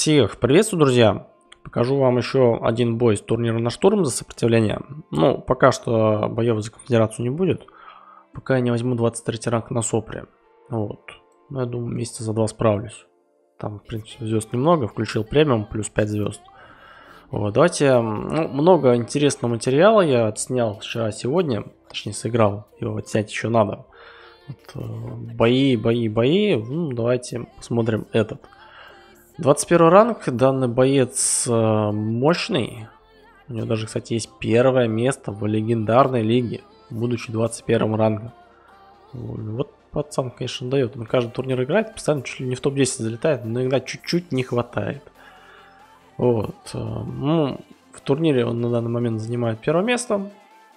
Всех приветствую, друзья! Покажу вам еще один бой с турнира на штурм за сопротивление. Ну, пока что боев за конфедерацию не будет, пока я не возьму 23 ранг на сопре. Вот. Но я думаю, месяца за 2 справлюсь. Там, в принципе, звезд немного, включил премиум, плюс 5 звезд. Вот, давайте, много интересного материала я отснял вчера-сегодня, точнее сыграл, его отснять еще надо. Вот, бои. Ну, давайте посмотрим этот. 21 ранг, данный боец мощный. У него даже, кстати, есть первое место в легендарной лиге, будучи 21 рангом. Вот пацан, конечно, дает. Он каждый турнир играет, постоянно чуть ли не в топ-10 залетает, но иногда чуть-чуть не хватает. Вот. Ну, в турнире он на данный момент занимает первое место.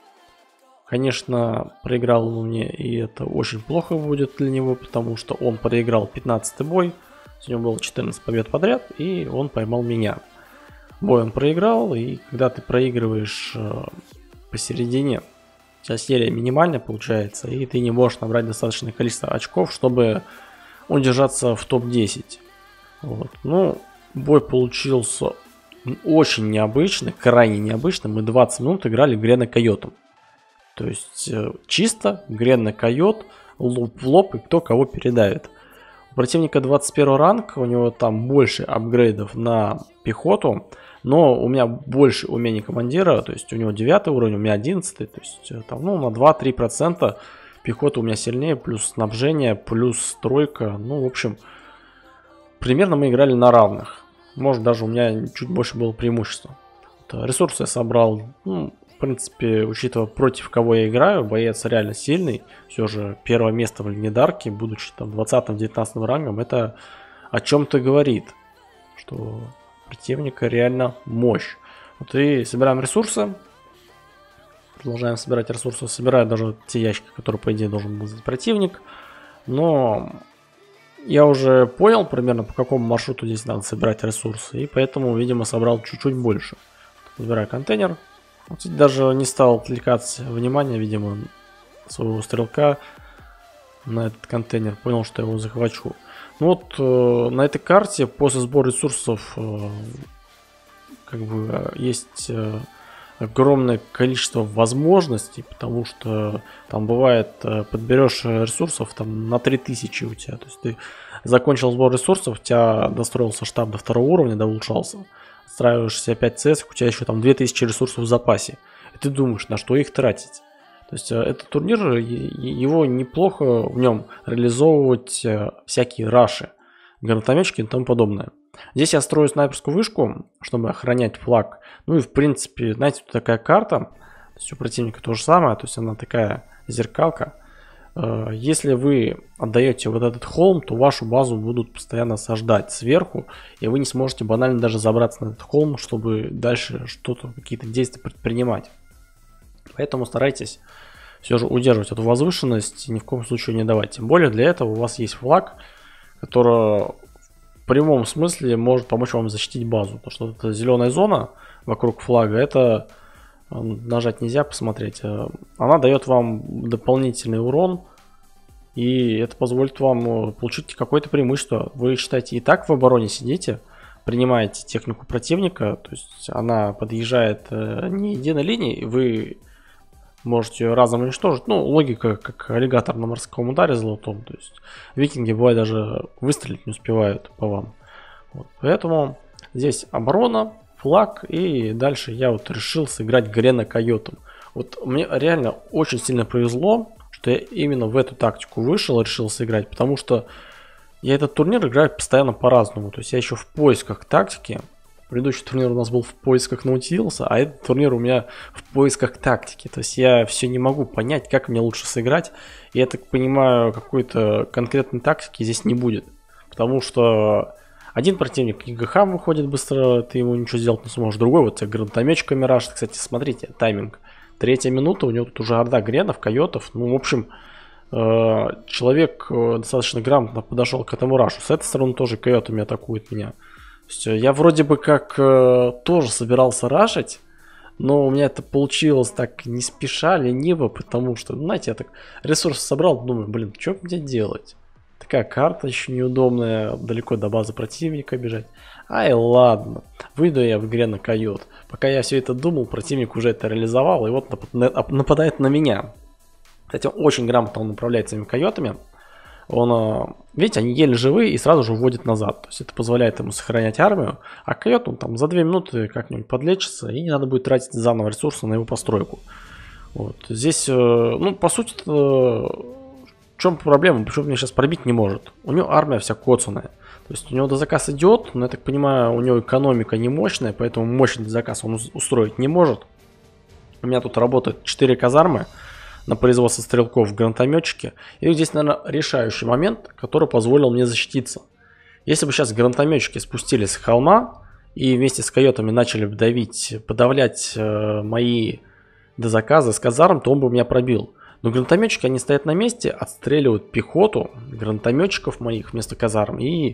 Конечно, проиграл он мне, и это очень плохо будет для него, потому что он проиграл 15-й бой. У него было 14 побед подряд, и он поймал меня. Бой он проиграл, и когда ты проигрываешь посередине, у тебя серия минимальная получается, и ты не можешь набрать достаточное количество очков, чтобы удержаться в топ-10. Вот. Ну, бой получился очень необычный, крайне необычный. Мы 20 минут играли Грена Койотом. То есть чисто Грена Койот, лоб в лоб, и кто кого передавит. У противника 21 ранг, у него там больше апгрейдов на пехоту, но у меня больше умений командира, то есть у него 9 уровень, у меня 11, то есть там, ну, на 2-3% пехота у меня сильнее, плюс снабжение, плюс стройка, ну, в общем, примерно мы играли на равных, может даже у меня чуть больше было преимущество. Вот, ресурсы я собрал, ну, в принципе, учитывая против кого я играю, боец реально сильный. Все же первое место в легендарке, будучи там 20-19 рангом, это о чем-то говорит, что противника реально мощь. Вот и собираем ресурсы. Продолжаем собирать ресурсы. Собираю даже те ящики, которые, по идее, должен был взять противник. Но я уже понял примерно, по какому маршруту здесь надо собирать ресурсы. И поэтому, видимо, собрал чуть-чуть больше. Собираю контейнер. Вот даже не стал отвлекаться внимание, видимо, своего стрелка на этот контейнер. Понял, что я его захвачу. Ну вот на этой карте после сбора ресурсов как бы есть огромное количество возможностей, потому что там бывает подберешь ресурсов там на 3000 у тебя. То есть ты закончил сбор ресурсов, у тебя достроился штаб до 2 уровня, да, улучшался. Отстраиваешься 5 CS, у тебя еще там 2000 ресурсов в запасе. И ты думаешь, на что их тратить. То есть этот турнир, его неплохо в нем реализовывать всякие раши, гранатометчики и тому подобное. Здесь я строю снайперскую вышку, чтобы охранять флаг. Ну и в принципе, знаете, тут такая карта. То есть у противника то же самое, то есть она такая зеркалка. Если вы отдаете вот этот холм, то вашу базу будут постоянно осаждать сверху, и вы не сможете банально даже забраться на этот холм, чтобы дальше что-то, какие-то действия предпринимать. Поэтому старайтесь все же удерживать эту возвышенность, ни в коем случае не давать. Тем более для этого у вас есть флаг, который в прямом смысле может помочь вам защитить базу. Потому что эта зеленая зона вокруг флага, это нажать нельзя, посмотреть. Она дает вам дополнительный урон, и это позволит вам получить какое-то преимущество. Вы, считаете, и так в обороне сидите, принимаете технику противника, то есть она подъезжает не единой линией, вы можете ее разом уничтожить. Ну, логика, как аллигатор на морском ударе золотом. То есть викинги, бывает, даже выстрелить не успевают по вам. Вот. Поэтому здесь оборона, флаг, и дальше я вот решил сыграть Грена Койотом. Вот мне реально очень сильно повезло, что я именно в эту тактику вышел, решил сыграть, потому что я этот турнир играю постоянно по-разному. То есть я еще в поисках тактики. Предыдущий турнир у нас был в поисках Наутилуса, а этот турнир у меня в поисках тактики. То есть я все не могу понять, как мне лучше сыграть. И я так понимаю, какой-то конкретной тактики здесь не будет. Потому что один противник ГГХ выходит быстро, ты ему ничего сделать не сможешь. Другой, вот гранатометчик Мираж. Кстати, смотрите, тайминг. 3-я минута, у него тут уже орда гренов, койотов. Ну, в общем, человек достаточно грамотно подошел к этому рашу. С этой стороны тоже койотами атакует меня. То есть я вроде бы как тоже собирался рашить, но у меня это получилось так не спеша, лениво, потому что, знаете, я так ресурсы собрал, думаю, блин, что мне делать? Так такая карта еще неудобная, далеко до базы противника бежать. Ай, ладно, выйду я в игре на койот. Пока я все это думал, противник уже это реализовал, и вот нападает на меня. Кстати, очень грамотно он управляет своими койотами. Он, видите, они еле живые и сразу же уводит назад. То есть это позволяет ему сохранять армию. А койот, он там за 2 минуты как-нибудь подлечится, и не надо будет тратить заново ресурсы на его постройку. Вот. Здесь, ну, по сути, в чем проблема? Почему меня сейчас пробить не может? У него армия вся коцаная. То есть у него дозаказ идет, но я так понимаю, у него экономика не мощная, поэтому мощный дозаказ он устроить не может. У меня тут работает 4 казармы на производство стрелков, гранатометчики. И здесь, наверное, решающий момент, который позволил мне защититься. Если бы сейчас гранатометчики спустились с холма и вместе с койотами начали бы давить, подавлять мои дозаказы с казарм, то он бы меня пробил. Но гранатометчики, они стоят на месте, отстреливают пехоту гранатометчиков моих вместо казарм. И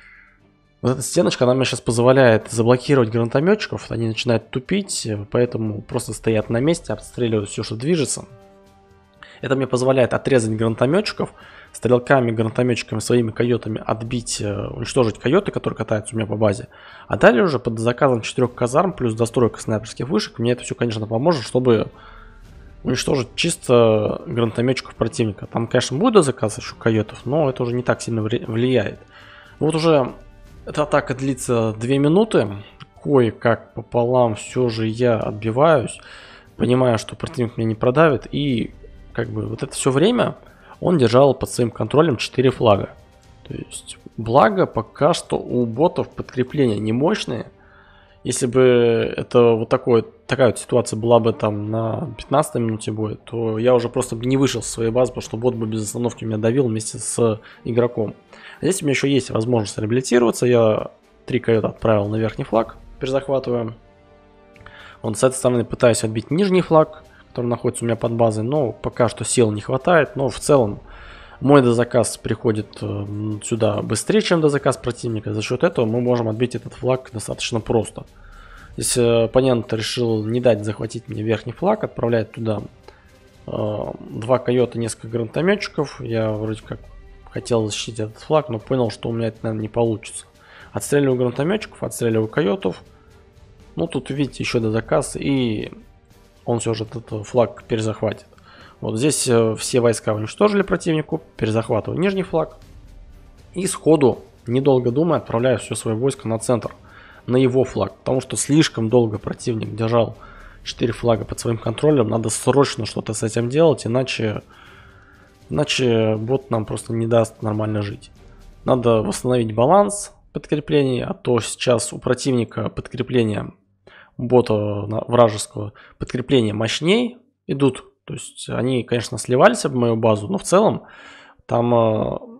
вот эта стеночка, она мне сейчас позволяет заблокировать гранатометчиков. Они начинают тупить, поэтому просто стоят на месте, обстреливают все, что движется. Это мне позволяет отрезать гранатометчиков, стрелками, гранатометчиками, своими койотами отбить, уничтожить койоты, которые катаются у меня по базе. А далее уже под заказом 4 казарм плюс достройка снайперских вышек мне это все, конечно, поможет, чтобы уничтожить чисто гранатометчиков противника. Там, конечно, будет заказ еще койотов, но это уже не так сильно влияет. Вот уже эта атака длится 2 минуты. Кое-как пополам все же я отбиваюсь, понимая, что противник меня не продавит, и как бы вот это все время он держал под своим контролем 4 флага. То есть, благо пока что у ботов подкрепления не мощные. Если бы это вот такая вот ситуация была бы там на 15 минуте боя, то я уже просто не вышел с своей базы, потому что бот бы без остановки меня давил вместе с игроком. А здесь у меня еще есть возможность реабилитироваться. Я 3 койота отправил на верхний флаг, перезахватываем. С этой стороны пытаюсь отбить нижний флаг, который находится у меня под базой, но пока что сил не хватает. Но в целом мой дозаказ приходит сюда быстрее, чем дозаказ противника. За счет этого мы можем отбить этот флаг достаточно просто. Здесь оппонент решил не дать захватить мне верхний флаг, отправляет туда 2 койота, несколько гранатометчиков. Я вроде как хотел защитить этот флаг, но понял, что у меня это, наверное, не получится. Отстреливаю гранатометчиков, отстреливаю койотов. Ну, тут, видите, еще дозаказ, и он все же этот флаг перезахватит. Вот здесь все войска уничтожили противнику, перезахватываю нижний флаг. И сходу, недолго думая, отправляю все свое войско на центр, на его флаг. Потому что слишком долго противник держал 4 флага под своим контролем. Надо срочно что-то с этим делать, иначе бот нам просто не даст нормально жить. Надо восстановить баланс подкреплений, а то сейчас у противника подкрепления, бота вражеского, подкрепления мощней идут. То есть они, конечно, сливались об мою базу, но в целом там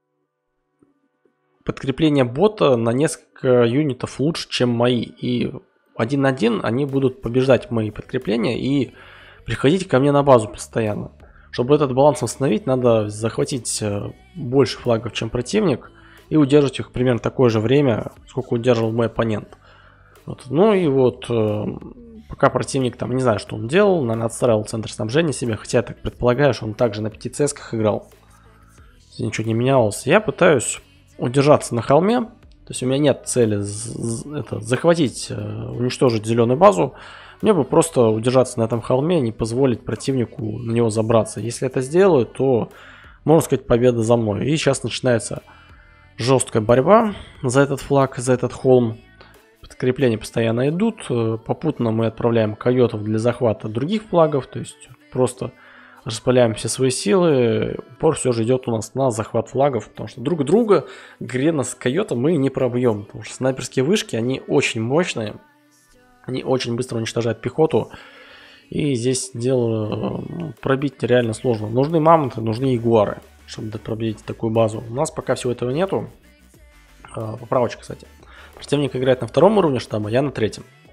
подкрепление бота на несколько юнитов лучше, чем мои. И 1 на 1 они будут побеждать мои подкрепления и приходить ко мне на базу постоянно. Чтобы этот баланс восстановить, надо захватить больше флагов, чем противник, и удерживать их примерно такое же время, сколько удерживал мой оппонент. Вот. Ну и вот, пока противник там, не знаю, что он делал, наверное, отстраивал центр снабжения себе, хотя я так предполагаю, что он также на 5 ЦСках играл. Здесь ничего не менялось. Я пытаюсь удержаться на холме, то есть у меня нет цели захватить, уничтожить зеленую базу. Мне бы просто удержаться на этом холме, не позволить противнику на него забраться. Если это сделаю, то, можно сказать, победа за мной. И сейчас начинается жесткая борьба за этот флаг, за этот холм. Подкрепления постоянно идут. Попутно мы отправляем койотов для захвата других флагов. То есть просто распыляем все свои силы. Упор все же идет у нас на захват флагов. Потому что друг друга Грена с койотом мы не пробьем. Потому что снайперские вышки, они очень мощные. Они очень быстро уничтожают пехоту. И здесь дело пробить реально сложно. Нужны мамонты, нужны ягуары, чтобы пробить такую базу. У нас пока всего этого нету. Поправочка, кстати. Противник играет на 2 уровне штаба, я на 3.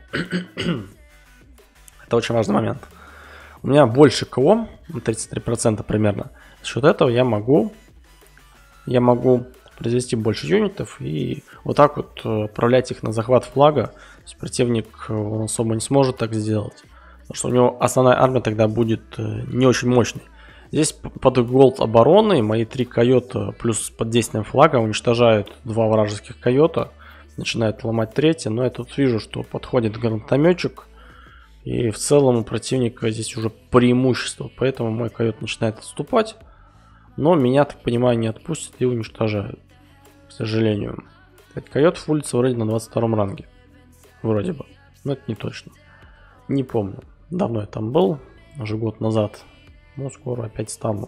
Это очень важный момент. У меня больше КО, 33% примерно. За счет этого я могу произвести больше юнитов и вот так вот отправлять их на захват флага. То есть противник он особо не сможет так сделать, потому что у него основная армия тогда будет не очень мощной. Здесь под голд обороны мои 3 койота плюс под действием флага уничтожают 2 вражеских койота. Начинает ломать третий, но я тут вижу, что подходит гранатометчик. И в целом у противника здесь уже преимущество, поэтому мой койот начинает отступать. Но меня, так понимаю, не отпустят и уничтожают, к сожалению. Койот фулится вроде на 22 ранге. Вроде бы, но это не точно. Не помню, давно я там был, уже год назад. Но скоро опять стану.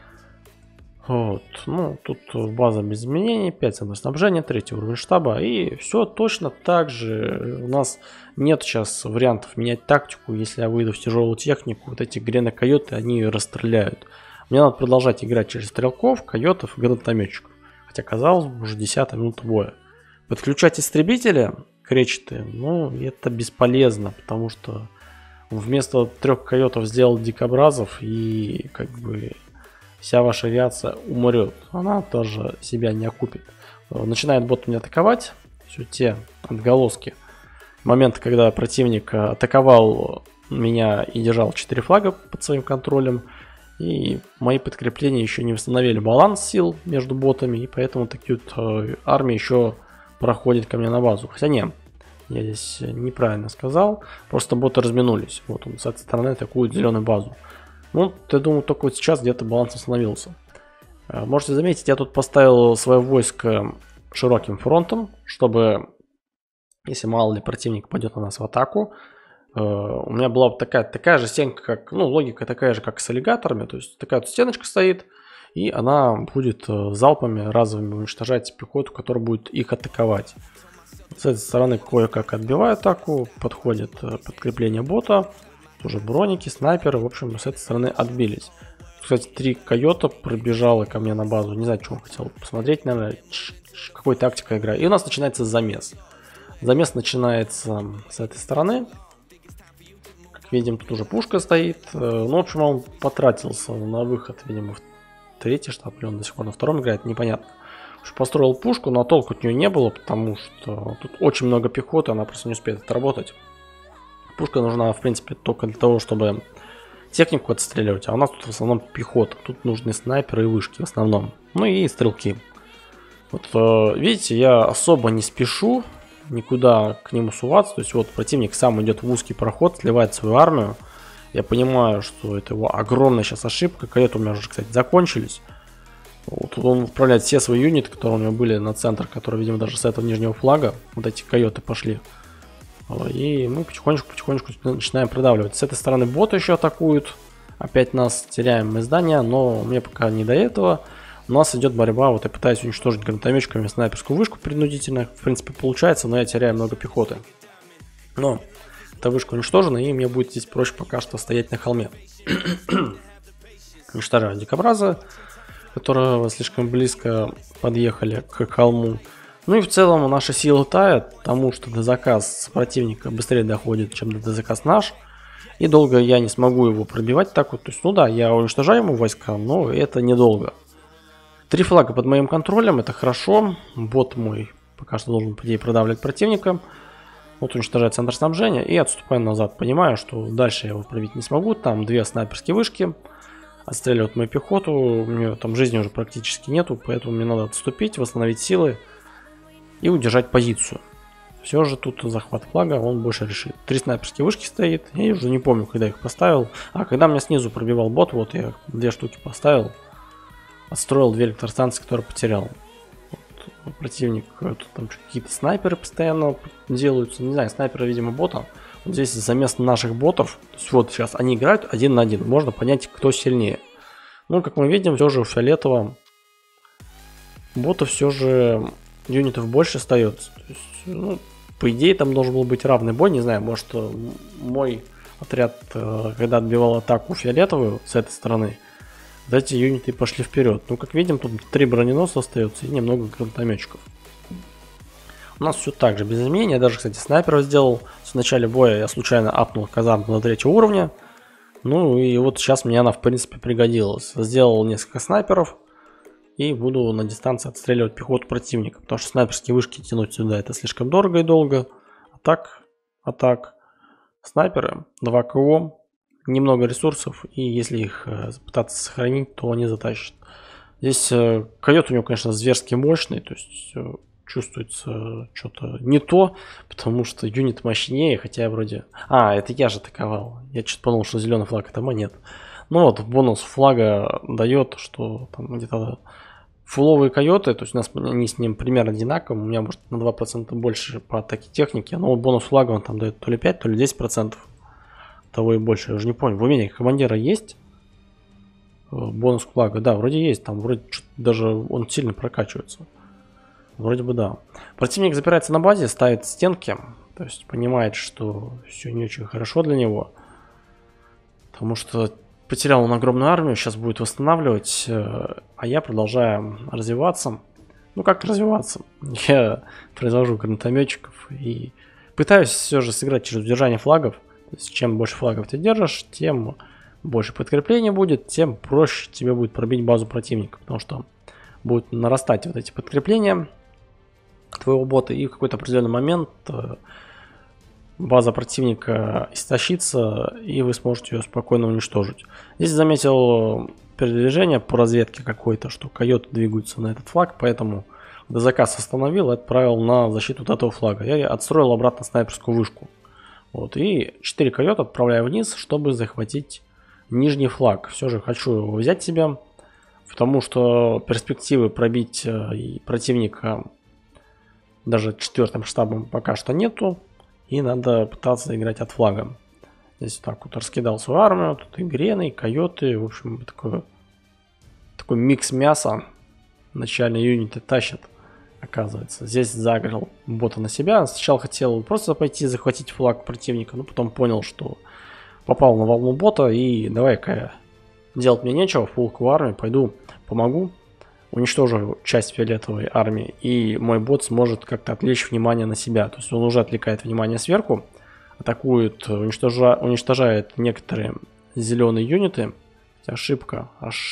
Вот. Ну, тут база без изменений, 5 снабжения, 3 уровень штаба. И все точно так же. У нас нет сейчас вариантов менять тактику. Если я выйду в тяжелую технику, вот эти гренокойоты, они ее расстреляют. Мне надо продолжать играть через стрелков, койотов и гранатометчиков. Хотя, казалось бы, уже 10-я минута боя. Подключать истребители, кречеты, ну, это бесполезно, потому что вместо 3 койотов сделал дикобразов, и как бы вся ваша авиация умрет. Она тоже себя не окупит. Начинает бот меня атаковать. Все те отголоски. Момент, когда противник атаковал меня и держал 4 флага под своим контролем. И мои подкрепления еще не восстановили баланс сил между ботами. И поэтому такие вот армии еще проходят ко мне на базу. Хотя нет. Я здесь неправильно сказал. Просто боты разминулись. Вот он с этой стороны атакует зеленую базу. Ну, я думаю, только вот сейчас где-то баланс остановился. Можете заметить, я тут поставил свое войско широким фронтом, чтобы, если мало ли противник пойдет на нас в атаку, у меня была вот такая же стенка, как, ну, логика такая же, как с аллигаторами. То есть такая вот стеночка стоит, и она будет залпами разовыми уничтожать пехоту, которая будет их атаковать. С этой стороны кое-как отбиваю атаку, подходит подкрепление бота. Уже броники, снайперы, в общем, с этой стороны отбились. Кстати, 3 койота пробежало ко мне на базу. Не знаю, что он хотел посмотреть, наверное, какой тактика игра. И у нас начинается замес. Замес начинается с этой стороны. Как видим, тут уже пушка стоит. Ну, в общем, он потратился на выход, видимо, в 3-й штаб, или он до сих пор на 2-м играет, непонятно. Построил пушку, но толку от нее не было, потому что тут очень много пехоты, она просто не успеет отработать. Пушка нужна, в принципе, только для того, чтобы технику отстреливать, а у нас тут в основном пехота. Тут нужны снайперы и вышки в основном. Ну и стрелки. Вот видите, я особо не спешу никуда к нему суваться. То есть вот противник сам идет в узкий проход, сливает свою армию. Я понимаю, что это его огромная сейчас ошибка. Койоты у меня уже, кстати, закончились. Вот он отправляет все свои юниты, которые у него были на центр, которые, видимо, даже с этого нижнего флага. Вот эти койоты пошли. И мы потихонечку начинаем продавливать. С этой стороны боты еще атакуют. Опять нас теряем мы здания, но мне пока не до этого. У нас идет борьба. Вот я пытаюсь уничтожить гранатометчиками снайперскую вышку принудительно. В принципе, получается, но я теряю много пехоты. Но эта вышка уничтожена, и мне будет здесь проще пока что стоять на холме. Уничтожаю дикобраза, которые слишком близко подъехали к холму. Ну и в целом наша сила тает, потому что дозаказ противника быстрее доходит, чем дозаказ наш. И долго я не смогу его пробивать так вот. То есть, ну да, я уничтожаю ему войска, но это недолго. 3 флага под моим контролем, это хорошо. Бот мой пока что должен, по идее, продавливать противника. Вот уничтожает центр снабжения и отступаю назад. Понимаю, что дальше я его пробить не смогу. Там 2 снайперские вышки. Отстреливают мою пехоту. У нее там жизни уже практически нету, поэтому мне надо отступить, восстановить силы и удержать позицию. Все же тут захват флага, он больше решит. 3 снайперские вышки стоит. Я уже не помню, когда их поставил. А когда меня снизу пробивал бот, вот я 2 штуки поставил. Отстроил 2 электростанции, которые потерял. Вот, противник, тут там какие-то снайперы постоянно делаются. Не знаю, снайперы, видимо, бота. Вот здесь замес наших ботов. То есть вот сейчас они играют 1 на 1. Можно понять, кто сильнее. Ну, как мы видим, все же у фиолетового бота все же юнитов больше остается. То есть, ну, по идее, там должен был быть равный бой. Не знаю, может, мой отряд, когда отбивал атаку фиолетовую с этой стороны, вот эти юниты пошли вперед. Ну, как видим, тут 3 броненосца остается и немного гранатометчиков. У нас все так же, без изменений. Я даже, кстати, снайперов сделал. В начале боя я случайно апнул казарму до 3-го уровня. Ну, и вот сейчас мне она, в принципе, пригодилась. Сделал несколько снайперов. И буду на дистанции отстреливать пехоту противника. Потому что снайперские вышки тянуть сюда это слишком дорого и долго. А так, снайперы, 2 КО. немного ресурсов, и если их пытаться сохранить, то они затащат. Здесь койот у него, конечно, зверски мощный, то есть чувствуется что-то не то, потому что юнит мощнее, хотя вроде... это я же атаковал. Я что-то подумал, что зеленый флаг это монет. Ну вот, бонус флага дает, что там где-то фуловые койоты, то есть у нас они с ним примерно одинаковые, у меня может на 2% больше по атаке техники, но бонус флага он там дает то ли 5, то ли 10%, того и больше, я уже не помню. В умениях командира есть бонус флага? Да, вроде есть, там вроде даже он сильно прокачивается. Вроде бы да. Противник запирается на базе, ставит стенки, то есть понимает, что все не очень хорошо для него, потому что потерял он огромную армию, сейчас будет восстанавливать, а я продолжаю развиваться. Ну как развиваться? Я произвожу гранатометчиков и пытаюсь все же сыграть через удержание флагов. То есть чем больше флагов ты держишь, тем больше подкрепления будет, тем проще тебе будет пробить базу противника, потому что будут нарастать вот эти подкрепления твоего бота, и в какой-то определенный момент база противника истощится, и вы сможете ее спокойно уничтожить. Здесь заметил передвижение по разведке какой-то, что койоты двигаются на этот флаг, поэтому заказ остановил и отправил на защиту вот этого флага. Я отстроил обратно снайперскую вышку. Вот, и 4 койота отправляю вниз, чтобы захватить нижний флаг. Все же хочу его взять себе, потому что перспективы пробить противника даже 4-м штабом пока что нету. И надо пытаться играть от флага. Здесь так вот раскидал свою армию. Тут и грены, и койоты. В общем, такой микс мяса. Начальные юниты тащат, оказывается. Здесь загрел бота на себя. Сначала хотел просто пойти захватить флаг противника. Но потом понял, что попал на волну бота. И давай-ка делать мне нечего. Фулку армии. Пойду помогу. Уничтожу часть фиолетовой армии, и мой бот сможет как-то отвлечь внимание на себя. То есть он уже отвлекает внимание сверху, атакует, уничтожает некоторые зеленые юниты. Ошибка.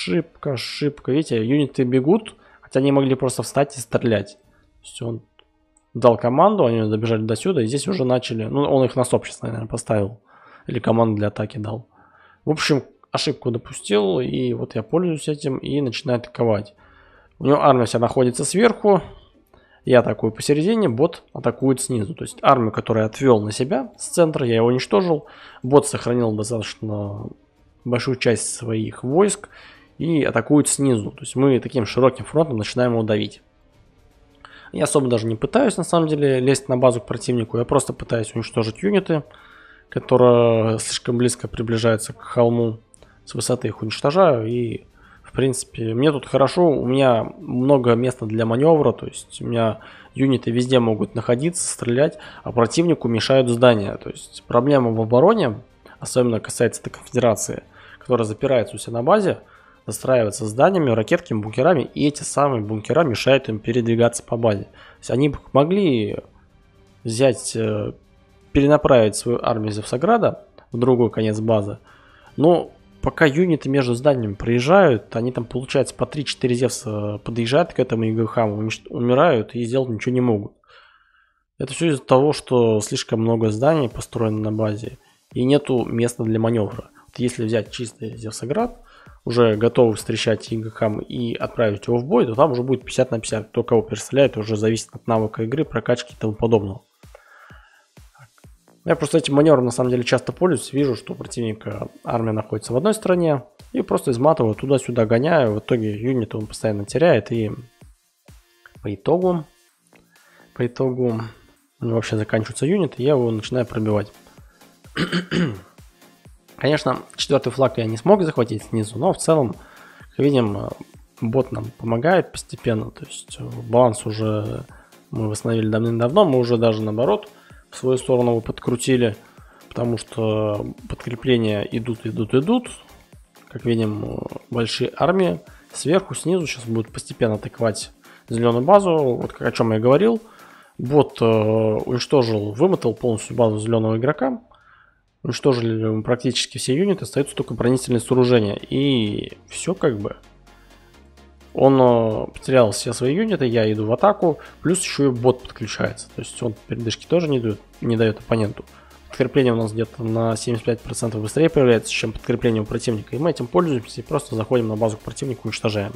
Видите, юниты бегут, хотя они могли просто встать и стрелять. То есть он дал команду, они добежали до сюда, и здесь уже начали... Ну, он их на стоп сейчас, наверное, поставил. Или команду для атаки дал. В общем, ошибку допустил, и вот я пользуюсь этим и начинаю атаковать. У него армия вся находится сверху. Я атакую посередине, бот атакует снизу. То есть армию, которую я отвел на себя с центра, я его уничтожил. Бот сохранил достаточно большую часть своих войск и атакует снизу. То есть мы таким широким фронтом начинаем его давить. Я особо даже не пытаюсь на самом деле лезть на базу к противнику. Я просто пытаюсь уничтожить юниты, которые слишком близко приближаются к холму. С высоты их уничтожаю и... В принципе, мне тут хорошо, у меня много места для маневра, то есть у меня юниты везде могут находиться, стрелять, а противнику мешают здания. То есть проблема в обороне, особенно касается этой конфедерации, которая запирается у себя на базе, застраивается зданиями, ракетками, бункерами, и эти самые бункера мешают им передвигаться по базе. То есть они могли взять, перенаправить свою армию Зевсограда в другой конец базы, но пока юниты между зданиями проезжают, они там, получается, по 3-4 Зевса подъезжают к этому ИГХам, умирают и сделать ничего не могут. Это все из-за того, что слишком много зданий построено на базе и нету места для маневра. Вот если взять чистый Зевсоград, уже готовы встречать ИГХам и отправить его в бой, то там уже будет 50 на 50. Кто кого перестреляет, уже зависит от навыка игры, прокачки и тому подобного. Я просто этим маневром на самом деле часто пользуюсь. Вижу, что у противника армия находится в одной стороне. И просто изматываю, туда-сюда гоняю. В итоге юниты он постоянно теряет. И по итогу у него вообще заканчиваются юниты. И я его начинаю пробивать. Конечно, 4-й флаг я не смог захватить снизу. Но в целом, как видим, бот нам помогает постепенно. То есть баланс уже мы восстановили давным-давно. Мы уже даже наоборот... в свою сторону вы подкрутили, потому что подкрепления идут. Как видим, большие армии сверху, снизу сейчас будут постепенно атаковать зеленую базу. Вот о чем я говорил. Бот уничтожил, вымотал полностью базу зеленого игрока. Уничтожили практически все юниты, остаются только бронительные сооружения. И все как бы. Он потерял все свои юниты, я иду в атаку, плюс еще и бот подключается. То есть он передышки тоже не дает оппоненту. подкрепление у нас где-то на 75% быстрее появляется, чем подкрепление у противника. И мы этим пользуемся и просто заходим на базу к противнику и уничтожаем.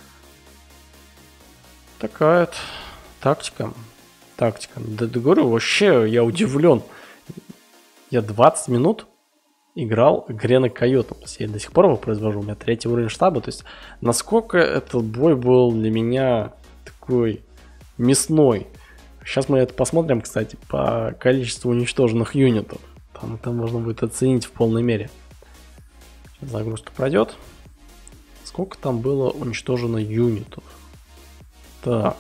Такая вот тактика. Да, говорю, вообще я удивлен. Я 20 минут играл Грена Койота. Я до сих пор его произвожу. У меня 3-й уровень штаба. То есть, насколько этот бой был для меня такой мясной. Сейчас мы это посмотрим, кстати, по количеству уничтоженных юнитов. Там это можно будет оценить в полной мере. Сейчас загрузка пройдет. Сколько там было уничтожено юнитов? Так.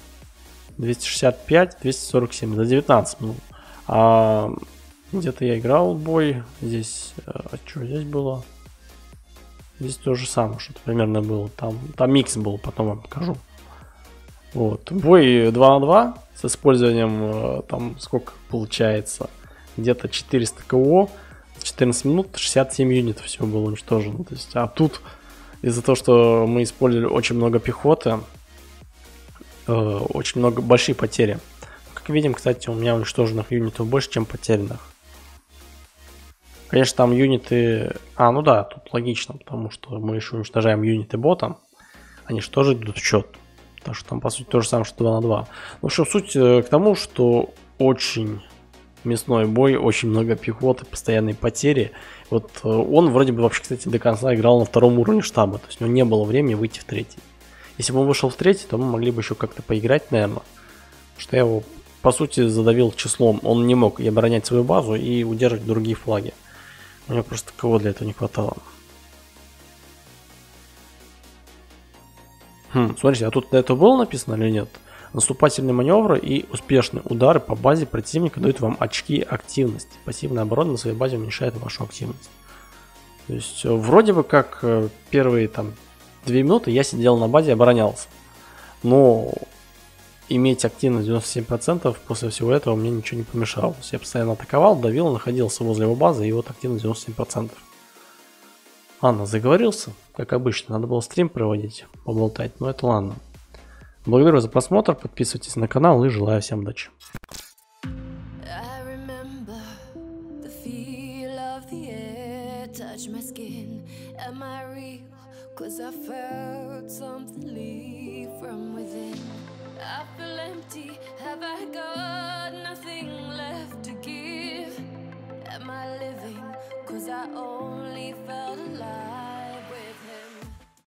265, 247 за 19 минут. А где-то я играл в бой. Здесь, что здесь было? Здесь то же самое, что-то примерно было. Там микс был, потом вам покажу. Вот. Бой 2 на 2 с использованием, там сколько получается, где-то 400 КО, 14 минут, 67 юнитов всего было уничтожено. То есть, а тут из-за того, что мы использовали очень много пехоты, очень много, большие потери. Как видим, кстати, у меня уничтоженных юнитов больше, чем потерянных. Конечно, там юниты... ну да, тут логично, потому что мы еще уничтожаем юниты бота. Они же тоже идут в счет. Так что там, по сути, то же самое, что 2 на 2. Ну, в общем, суть к тому, что очень мясной бой, очень много пехоты, постоянные потери. Вот он вроде бы вообще, кстати, до конца играл на 2-м уровне штаба. То есть у него не было времени выйти в 3-й. Если бы он вышел в 3-й, то мы могли бы еще как-то поиграть, наверное. Что я его, по сути, задавил числом. Он не мог и оборонять свою базу, и удерживать другие флаги. У него просто кого для этого не хватало. Смотрите, а тут до этого было написано или нет? Наступательные маневры и успешные удары по базе противника дают вам очки активности. Пассивная оборона на своей базе уменьшает вашу активность. То есть, вроде бы как первые там 2 минуты я сидел на базе и оборонялся. Но иметь активность 97% после всего этого мне ничего не помешало. То есть я постоянно атаковал, давил, находился возле его базы, и вот активность 97%. Ладно, заговорился, как обычно. Надо было стрим проводить, поболтать, но это ладно. Благодарю за просмотр, подписывайтесь на канал и желаю всем удачи. Cause I felt something leave from within.